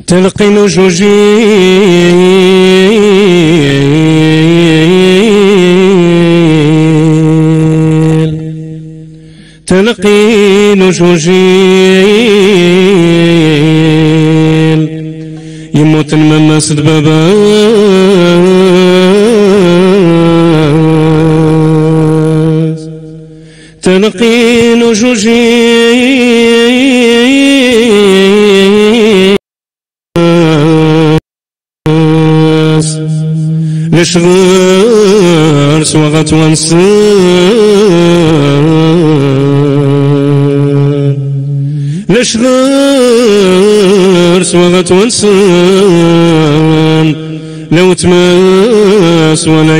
تلقين جوجيل تلقين جوجيل يموت المماس بابا تلقين جوجيل لشغار سواغت وانسان لشغار سواغت وانسان لو تماس ولا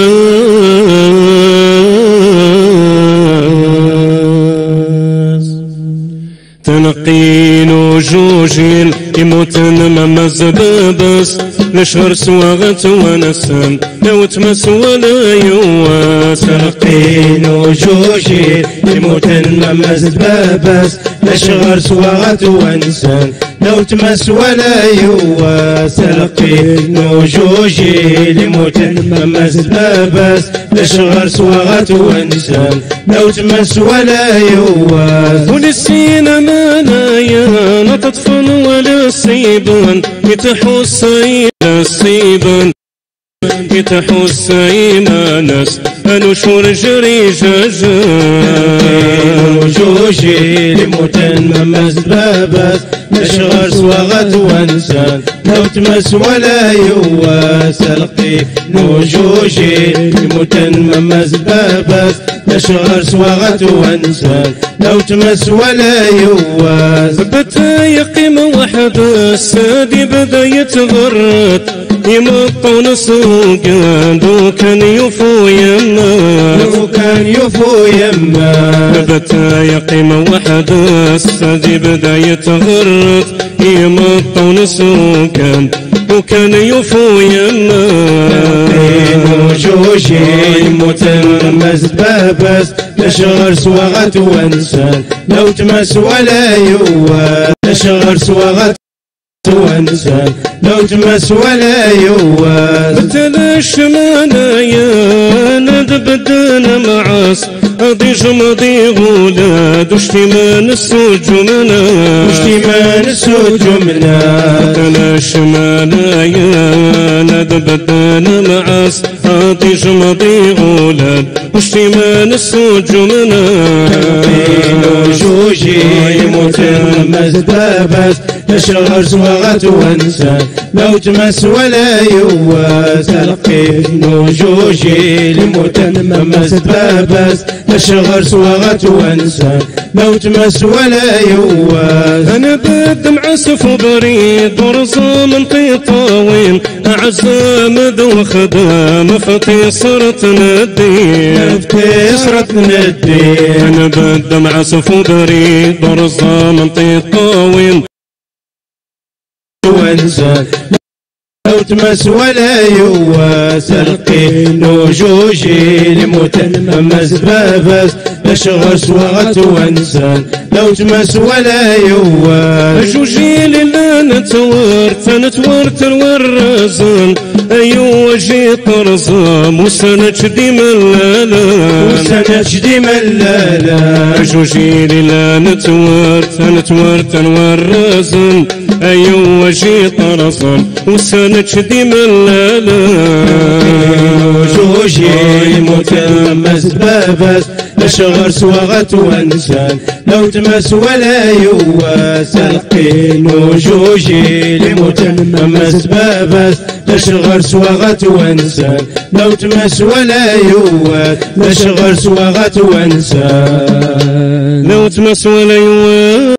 يواس تنقين جوجيل يموتن ممز بابس لشهر سواغت ونسان لو تمس ولا يواس تنقين جوجيل يموتن ممز بابس لشهر سواغت ونسان لو تمس ولا يواس تلقين جوجيل يموتن ممز بابس لشهر سواغت ونسان لو تمس ولا يواس ونسينا ما نايا لا تطفن ولا سيبان يتحوس السيبان يتحوس ناس انوشور جري جاجان جوجيل يموتن ممز بابس لشغر سواغت وانسان لو تمس ولا يواس تلقي جوجيل يموتن ممز بابس لشغر سواغت وانسان لو تمس ولا يواس بتا يقيم واحد السادي بدا يتغرد يمطون سوقان دو كان يفو يما لو كان يفو يما بتا يقيم واحد السادي بدا يتغرد يمطون سوقان وكان يفو يما جوجيل يموتن ممز بابس لشغر سواغت وانسان لو تمس ولا يواس لشغر سواغت وانسان لو تمس ولا يواس تلاش منايا ندبدنا معاس أضيج مضي غولاد وشتيمان السوج منا وشتيمان السوج منا تلاش منايا ندبدنا معاس أضيج مضي غولاد وشتيمان السوج منا جوجيل يموتن ممز بابس لشغر سواغت وانسان لو تمس ولا يواس تلقين جوجيل يموتن ممز بابس لشغر سواغت وانسان لو تمس ولا يواس انا بدمع سفو بريد ورزام طيطاوين اعزام ذو خدام فتي صرت ندين فتي صرت ندين انا بدمع سفو بريد ورزام طيطاوين وانسان لو تمس ولا يواس تلقين جوجيل يموتن ممز بابس لشغر سواغت وانسان لو تمس ولا يواس جوجيل لا نتورت الورزان ايوا جي طرزام وسنجدي ملالان وسنجدي ملالان جوجيل لا نتورت الورزان ايوا جي طرزام وسنجدي ملالان جوجيل يموتن ممز بابس لشغر سواغت وانسان لو تمس ولا يواس تلقين جوجيل يموتن ممز بابس لشغر سواغت وانسان لو تمس ولا يواس لشغر سواغت وانسان لو تمس ولا يواس